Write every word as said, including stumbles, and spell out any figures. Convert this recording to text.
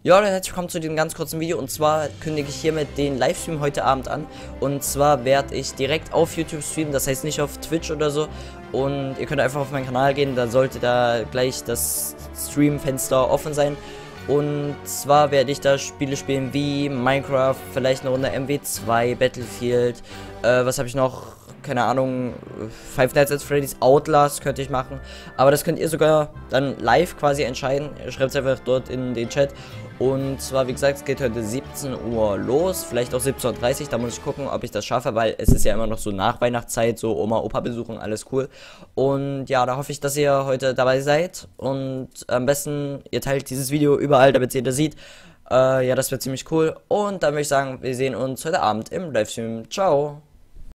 Ja, dann herzlich willkommen zu diesem ganz kurzen Video, und zwar kündige ich hiermit den Livestream heute Abend an, und zwar werde ich direkt auf YouTube streamen, das heißt nicht auf Twitch oder so, und ihr könnt einfach auf meinen Kanal gehen, da sollte da gleich das Stream-Fenster offen sein, und zwar werde ich da Spiele spielen wie Minecraft, vielleicht eine Runde M W zwei, Battlefield, äh, was habe ich noch? Keine Ahnung, Five Nights at Freddy's, Outlast könnte ich machen. Aber das könnt ihr sogar dann live quasi entscheiden. Ihr schreibt es einfach dort in den Chat. Und zwar, wie gesagt, es geht heute siebzehn Uhr los, vielleicht auch siebzehn Uhr dreißig. Da muss ich gucken, ob ich das schaffe, weil es ist ja immer noch so Nachweihnachtszeit, so Oma, Opa besuchen, alles cool. Und ja, da hoffe ich, dass ihr heute dabei seid. Und am besten, ihr teilt dieses Video überall, damit jeder sieht. Äh, ja, das wird ziemlich cool. Und dann würde ich sagen, wir sehen uns heute Abend im Livestream. Ciao.